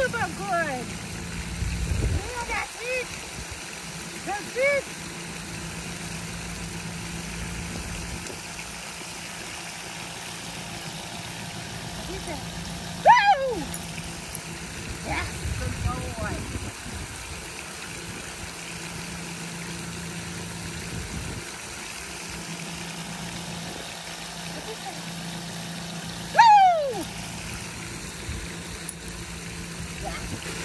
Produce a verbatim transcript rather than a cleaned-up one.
super good. Yeah, that's it. That's it. Woo! Yeah, good boy. Woo! Yeah.